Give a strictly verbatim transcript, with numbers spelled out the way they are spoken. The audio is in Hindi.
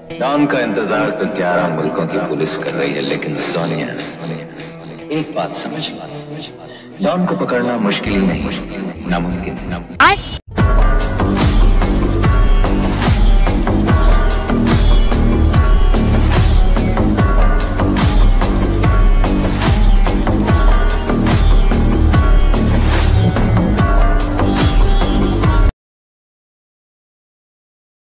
डॉन का इंतजार तो ग्यारह मुल्कों की पुलिस कर रही है, लेकिन सोनिया, एक बात समझ, डॉन को पकड़ना मुश्किल ही नहीं, नामुमकिन।